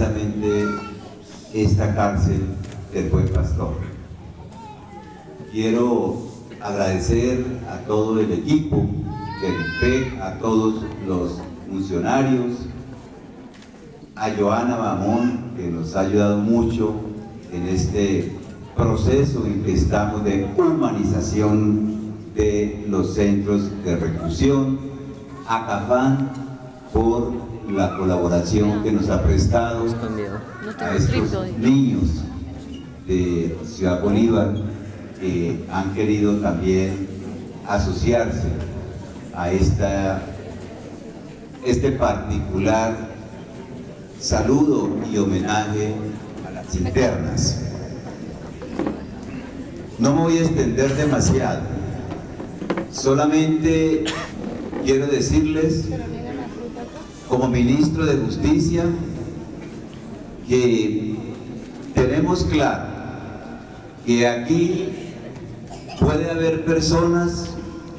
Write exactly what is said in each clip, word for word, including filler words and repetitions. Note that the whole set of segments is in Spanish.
precisamente esta cárcel del Buen Pastor. Quiero agradecer a todo el equipo del P E C, a todos los funcionarios, a Joana Bamón, que nos ha ayudado mucho en este proceso en que estamos de humanización de los centros de reclusión, a Cafán por la colaboración que nos ha prestado a estos niños de Ciudad Bolívar que han querido también asociarse a esta, este particular saludo y homenaje a las internas. No me voy a extender demasiado, solamente quiero decirles, como ministro de Justicia, que tenemos claro que aquí puede haber personas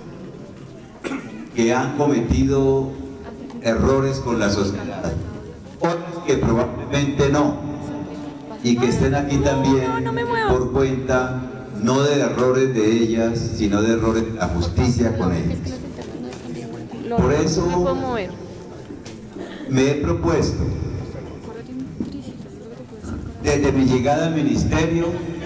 que han cometido errores con la sociedad, otros que probablemente no, y que estén aquí también por cuenta no de errores de ellas, sino de errores de la justicia con ellas. Por eso me he propuesto, desde mi llegada al ministerio,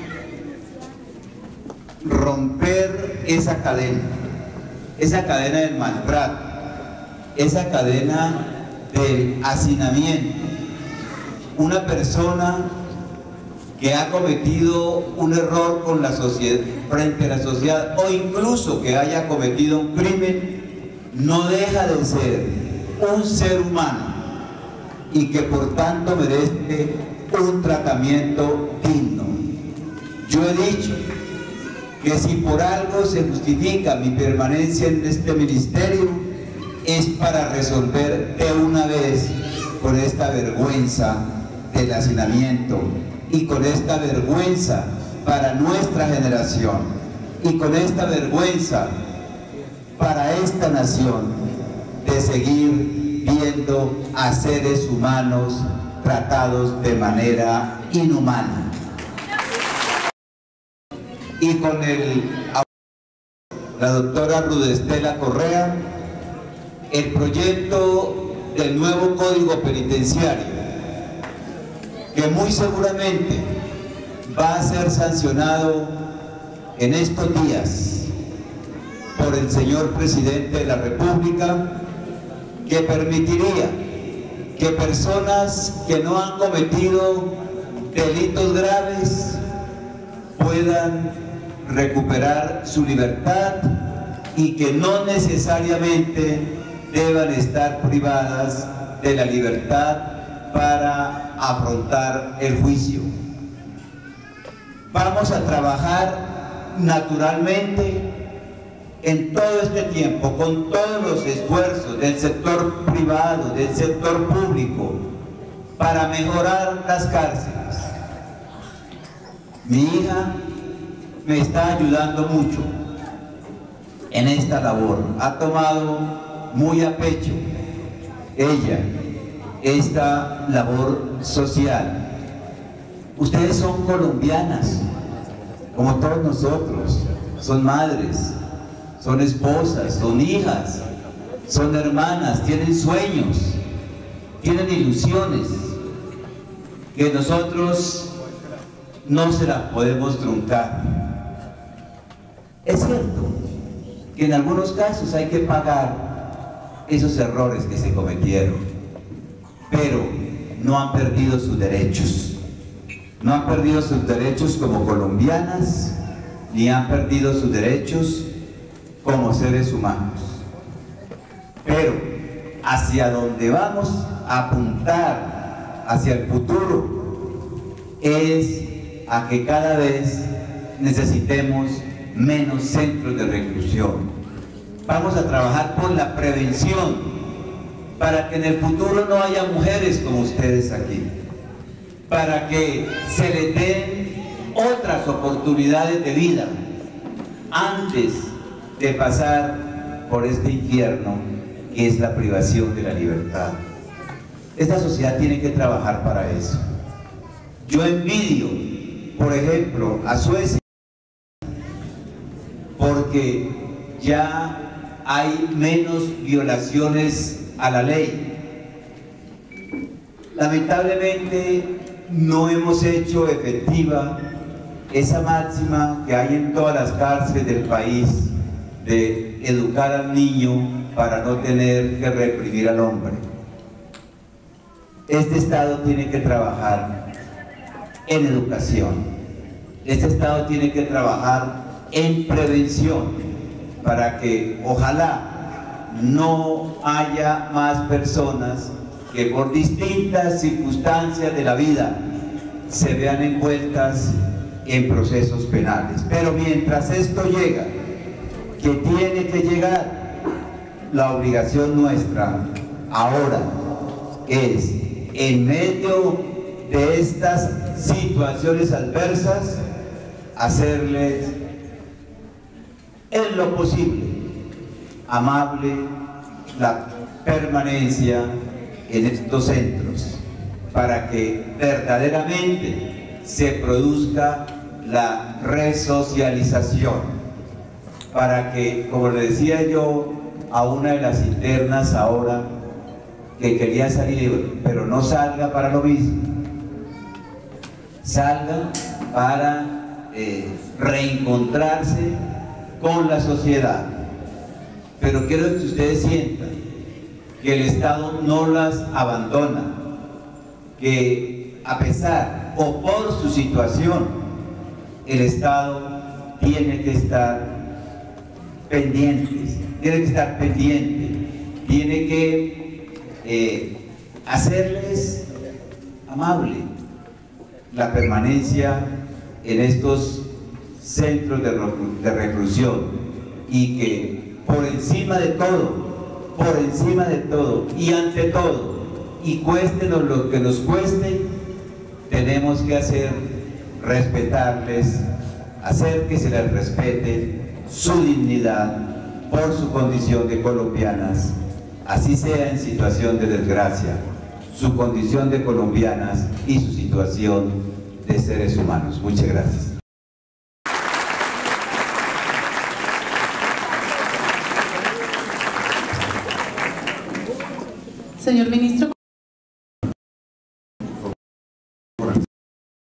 romper esa cadena, esa cadena del maltrato, esa cadena del hacinamiento. Una persona que ha cometido un error con la sociedad, frente a la sociedad, o incluso que haya cometido un crimen, no deja de ser un ser humano y que por tanto merece un tratamiento digno. Yo he dicho que si por algo se justifica mi permanencia en este ministerio, es para resolver de una vez con esta vergüenza del hacinamiento y con esta vergüenza para nuestra generación y con esta vergüenza para esta nación de seguir viendo a seres humanos tratados de manera inhumana. Y con el, la doctora Rudestela Correa, el proyecto del nuevo Código Penitenciario, que muy seguramente va a ser sancionado en estos días por el señor Presidente de la República, que permitiría que personas que no han cometido delitos graves puedan recuperar su libertad y que no necesariamente deban estar privadas de la libertad para afrontar el juicio. Vamos a trabajar naturalmente en todo este tiempo, con todos los esfuerzos del sector privado, del sector público, para mejorar las cárceles. Mi hija me está ayudando mucho en esta labor, ha tomado muy a pecho ella esta labor social. Ustedes son colombianas, como todos nosotros, son madres, son esposas, son hijas, son hermanas, tienen sueños, tienen ilusiones, que nosotros no se las podemos truncar. Es cierto que en algunos casos hay que pagar esos errores que se cometieron, pero no han perdido sus derechos. No han perdido sus derechos como colombianas, ni han perdido sus derechos como seres humanos. Pero hacia donde vamos a apuntar, hacia el futuro, es a que cada vez necesitemos menos centros de reclusión. Vamos a trabajar por la prevención, para que en el futuro no haya mujeres como ustedes aquí, para que se les den otras oportunidades de vida antes de pasar por este infierno que es la privación de la libertad. Esta sociedad tiene que trabajar para eso. Yo envidio, por ejemplo, a Suecia, porque ya hay menos violaciones a la ley. Lamentablemente no hemos hecho efectiva esa máxima que hay en todas las cárceles del país de educar al niño para no tener que reprimir al hombre. Este Estado tiene que trabajar en educación. Este Estado tiene que trabajar en prevención para que ojalá no haya más personas que por distintas circunstancias de la vida se vean envueltas en procesos penales. Pero mientras esto llega, que tiene que llegar, la obligación nuestra ahora es, en medio de estas situaciones adversas, hacerles en lo posible amable la permanencia en estos centros, para que verdaderamente se produzca la resocialización, para que, como le decía yo a una de las internas ahora, que quería salir, pero no salga para lo mismo, salga para eh, reencontrarse con la sociedad. Pero quiero que ustedes sientan que el Estado no las abandona, que a pesar o por su situación, el Estado tiene que estar pendiente, tiene que estar pendiente, tiene que eh, hacerles amable la permanencia en estos centros de, de reclusión, y que por encima de todo, por encima de todo y ante todo, y cuéstenos lo que nos cueste, tenemos que hacer respetarles, hacer que se les respete su dignidad por su condición de colombianas, así sea en situación de desgracia, su condición de colombianas y su situación de seres humanos. Muchas gracias. Señor ministro.